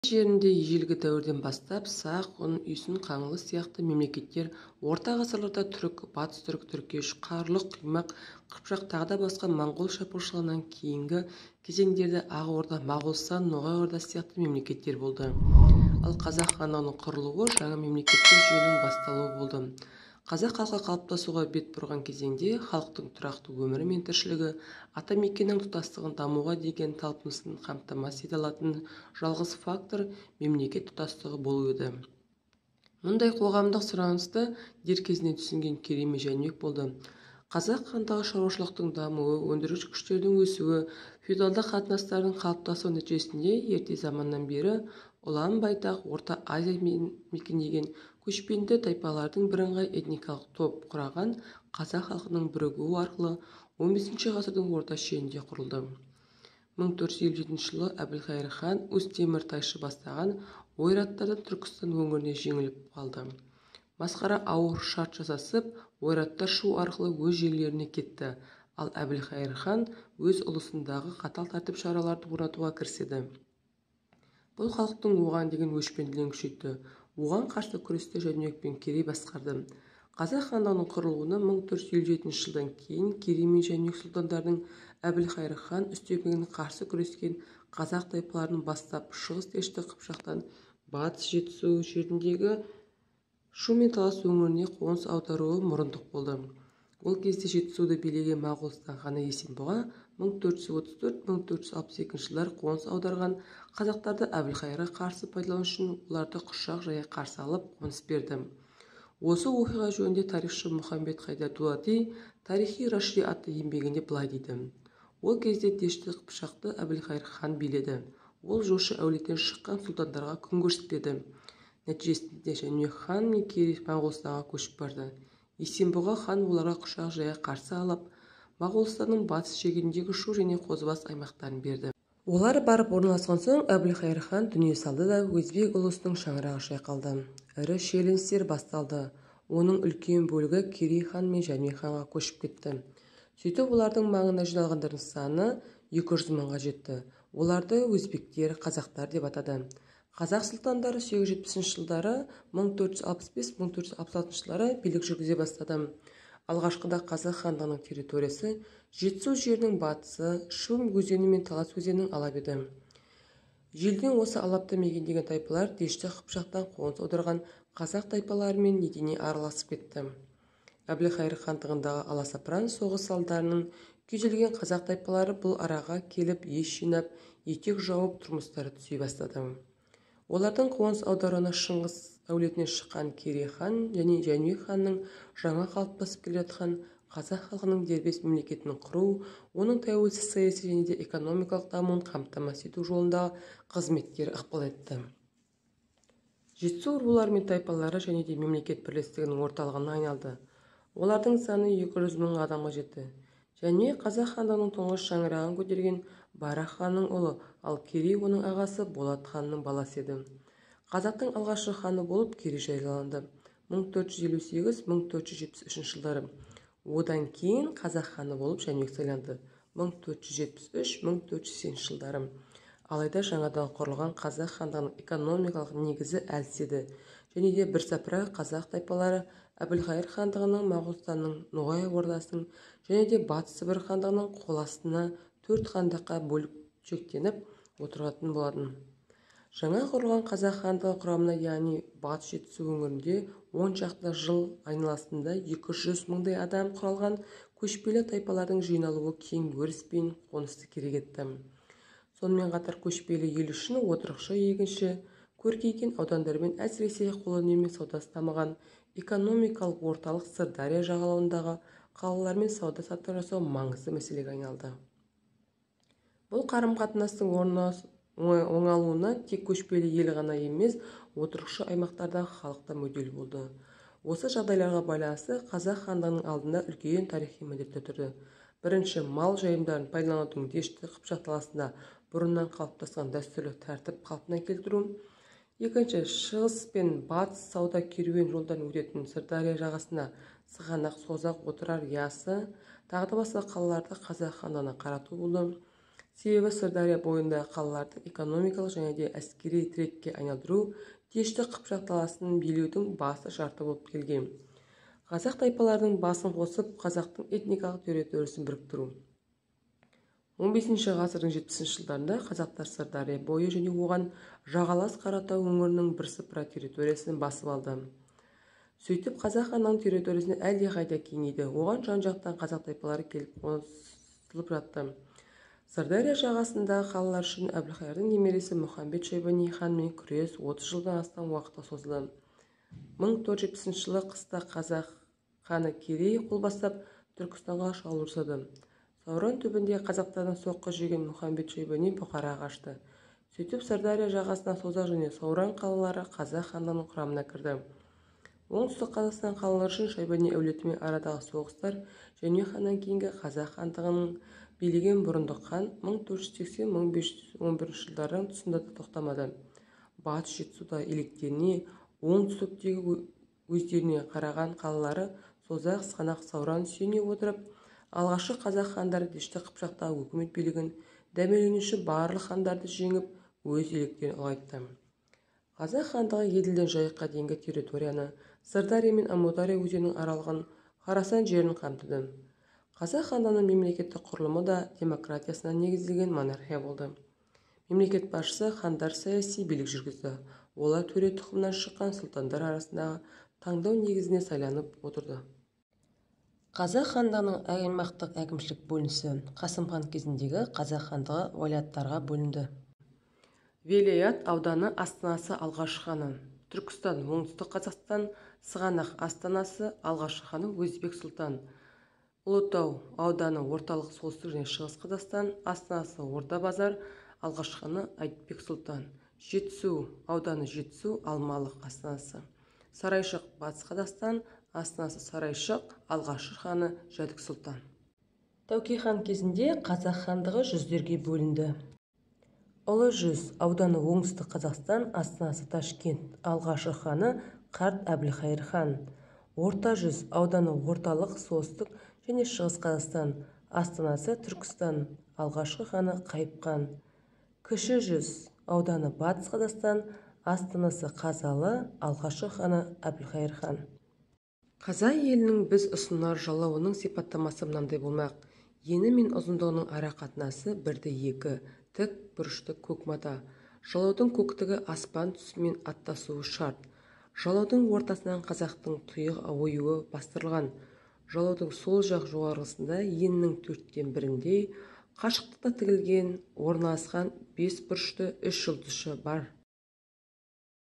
жерінде ежелгі дәуірден бастап сақ, ғұн, үйсін, қаңлы сияқты мемлекеттер орта ғасырларда түрік, батыс түрік, түркеш, қарлұқ, қимақ, қыпшақ тағы да басқа моңғол шапқыншылығынан кейінгі кезеңдерде ақ орда, моғолстан, ноғай ордасы сияқты мемлекеттер болды. Ал қазақ хандығының құрылуы жаңа мемлекеттік жүйенің басталуы болды. Қазақ халқы қалыптасуға бет бұрған кезеңде халықтың тұрақты өмірі мен тіршілігі атамекеннің тұтастығын дамуға деген талпынысын қамтамасыз ете алатын жалғыз фактор мемлекет тұтастығы болу еді. Мұндай қоғамдық сұранысты дер кезінде түсінген Керей мен Жәнібек болды. Қазақ хандығы шаруашылықтың дамуы, өндіріс күштердің өсуі, феодалдық қатынастардың қалыптасуы нәтижесінде ерте заманнан бері ұлан байтақ Орта Азия мекендеген көшпенді тайпалардың бірыңғай этникалық топ құраған қазақ халқының бірігуі арқылы 15 ғасырдың орта шенінде құрылды. 1457 жылы Әбілқайыр хан Өз Темір Тайшы бастаған ойраттардан Түркістан өңіріне жеңіліп қалды. Масқара ауыр шарт жасасып, ойраттар шу арқылы өз жерлеріне кетті, ал Әбілқайыр хан өз ұлысындағы қатал тәртіп шараларды орнатуға кіріседі. Бұл халықтың оған деген өшпенділігін күшейтті. Оған қарсы күресті Жәнібек пен Керей басқарды. Қазақ хандығының құрылуына 1457 жылдан кейін Керей мен Жәнібек сұлтандардың Әбілқайыр хан үстемдігіне қарсы күрескен қазақ тайпаларының бастап шығыс дешті Қыпшақтан батыс Жетісу жеріндегі Шу мен Талас өңіріне қоныс аударуы мұрындық болды. Ол кезде Жетісуды билеген Моғолстан ханы Есенбұға 1434-1462 жылдар қоныс аударған қазақтарды Әбілқайырға қарсы пайдалану үшін оларды құшақ жая қарсы алып қоныс берді. Осы оқиға жөнінде тарихшы Мұхаммед Хайдар Дулати Тарихи Рашиди атты еңбегінде былай дейді. Ол кезде дешті Қыпшақты Әбілқайыр хан биледі. Ол жошы әулеттен шыққан сұлтандарға күн көрсетпеді. Нәтижесінде Жәнібек хан мен Керей Моғолстанға көшіп барды. Есенбұға хан оларға құшақ жая қарсы алып, Моғолстанның батыс шегіндегі Шу және Қозыбас аймақтарын берді. Олар барып орналасқан соң Әбілқайыр хан дүние салды да өзбек ұлысының шаңырағы шайқалды. Ірі шиеленістер басталды. Оның үлкен бөлігі Керей хан мен Жәнібек ханға көшіп кетті. Сөйтіп олардың маңына жиналғандардың саны 200 мыңға жетті. Оларды өзбектер, қазақтар деп атады. Қазақ сұлтандары 870 жылдары 1465-1466 жылдары билік жүргізе бастады. Алғашқыда қазақ хандығының территориясы Жетісу жерінің батысы, Шу өзені мен Талас өзенінің алабы еді. Желден осы алапты мекендеген тайпалар дешті Қыпшақтан қоныс аударған қазақ тайпаларымен етене араласып кетті. Әбілқайыр хандығындағы аласапыран соғыс салдарының күйзелген қазақ тайпалары бұл араға келіп ес жинап, етек жауып тұрмыстары түзей бастады. Олардың қоныс аударуына Шыңғыс әулетінен шыққан Керей хан және Жәнібек ханның жаңа қалыптасып келе жатқан қазақ халқының дербес мемлекетін құру, оның тәуелсіз саяси және де экономикалық дамуын қамтамасыз ету жолындағы қызметтері ықпал етті. Жетісу рулары мен тайпалары және де мемлекет бірлестігінің орталығына айналды. Олардың саны 200 мың адамға жетті. Және қазақ хандығының тұңғыш шаңырағын көтерген Барақ ханның ұлы, ал Керей оның ағасы Болат ханның баласы еді. Қазақтың алғашқы ханы болып Керей жарияланды 1458-1473 жылдары. Одан кейін қазақ ханы болып Жәнібек сайланды 1473-1480 жылдары. Алайда жаңадан құрылған қазақ хандығының экономикалық негізі әлсіз еді. Және де бірсыпыра қазақ тайпалары Әбілқайыр хандығының, Моғолстанның, Ноғай ордасының және де Батыс Сібір хандығының қол астына 4 хандыққа бөліп шектеніп отыратын болатын. Жаңа құрылған қазақ хандығы құрамына, яғни Батыс Жетісу өңірінде 10 шақты жыл айналасында 200 мыңдай адам құралған көшпелі тайпалардың жиналуы кең өріс пен қонысты керек етті. Сонымен қатар көшпелі ел үшін отырықшы, егінші, көркейген аудандармен әсіресе қолөнер мен саудасы дамыған экономикалық орталық Сырдария жағалауындағы қалалармен сауда-саттық жасау маңызды мәселеге айналды. Бұл қарым-қатынастың оңалуына тек көшпелі ел ғана емес, отырықшы аймақтардағы халық та мүдделі болды. Осы жағдайларға байланысты қазақ хандығының алдында үлкен тарихи міндеттер тұрды. Бірінші, мал жайымдарын пайдаланудың дешті Қыпшақ даласында бұрыннан қалыптасқан дәстүрлі тәртіп қалпына келтіру. Екінші, шығыс пен батыс сауда керуен жолдан өтетін Сырдария жағасына Сығанақ, Созақ, Отырар, Ясы, тағы да басқа қалаларды қазақ хандығына қарату болды. Себебі Сырдария бойындағы қалаларды экономикалық және де әскери тірекке айналдыру Дешті Қыпшақ даласын билеудің басты шарты болып келген. Қазақ тайпаларының басын қосып, қазақтың этникалық территориясын біріктіру. 15 ғасырдың 70 жылдарында қазақтар Сырдария бойы және оған жағалас Қаратау өңірінің бірсыпыра территориясын басып алды. Сөйтіп қазақ ханының территориясына әлдеқайда кеңейді. Оған жан-жақтан қазақ тайпалары келіп қосылып жатты. Сырдария жағасындағы қалалар үшін Әбілқайырдың немересі Мұхамбет-Шайбани ханмен күрес 30 жылдан астам уақытқа созылды. 1470 жылы қыста қазақ ханы Керей қол бастап Түркістанға шабуыл жасады. Сауран түбінде қазақтардан соққы жеген Мұхамбет-Шайбани Бұхараға қашты. Сөйтіп Сырдария жағасына Созақ және Сауран қалалары қазақ хандығының құрамына кірді. Оңтүстік Қазақстан қалалары үшін Шайбани әулетімен арадағы соғыстар және ханнан кейінгі қазақ хандығының билеген бұрындық хан 1480-1511 жылдардың тұсында да тоқтамады. Батыс Жетісуда иеліктеріне, оңтүстіктегі өздеріне қараған қалалары Созақ, Сығанақ, Сауран сүйене отырып, алғашқы қазақ хандары Дешті Қыпшақтағы өкімет билігін дәмеленуші барлық хандарды жеңіп, өз иеліктерін ұлғайтты. Қазақ хандығы Еділден Жайыққа дейінгі территорияны, Сырдария мен Әмудария өзенінің аралығын, Харасан жерін қамтыды. Қазақ хандығының мемлекеттік құрылымы да демократиясына негізделген монархия болды. Мемлекет басшысы хандар саяси билік жүргізді. Олар төре тұқымынан шыққан сұлтандар арасындағы таңдау негізіне сайланып отырды. Қазақ хандығының аймақтық әкімшілік бөлінісі Қасым хан кезіндегі қазақ хандығы уалаяттарға бөлінді. Велият ауданы астанасы алғашқы ханы. Түркістан, оңтүстік Қазақстан, Сығанақ астанасы алғашқы ханы Өзбек сұлтан. Ұлытау ауданы орталық солтүстік және шығыс Қазақстан астанасы Орда-Базар, алғашқы ханы Айтбек сұлтан. Жетісу ауданы Жетісу Алмалық астанасы. Сарайшық батыс Қазақстан астанасы Сарайшық, алғашқы ханы Жәдік сұлтан. Тәуке хан кезінде қазақ хандығы жүздерге бөлінді. Ұлы жүз ауданы оңтүстік Қазақстан астанасы Ташкент, алғашқы ханы Қарт Әбілқайыр хан. Орта жүз ауданы орталық солтүстік және шығыс Қазақстан астанасы Түркістан, алғашқы ханы Қайып хан. Кіші жүз ауданы батыс Қазақстан астанасы Қазалы, алғашқы ханы Әбілқайыр хан. Қазақ елінің біз ұсынар жалауының сипаттамасы мынандай болмақ. Ені мен ұзындығының ара қатынасы 1:2, тік бұрышты көк мата. Жалаудың көктігі аспан түсімен аттасуы шарт. Жалаудың ортасынан қазақтың тұйық оюы бастырылған. Жалаудың сол жақ жоғарғысында енінің 1/4 қашықтықта тігілген орналасқан 5 бұрышты 3 жұлдызшы бар.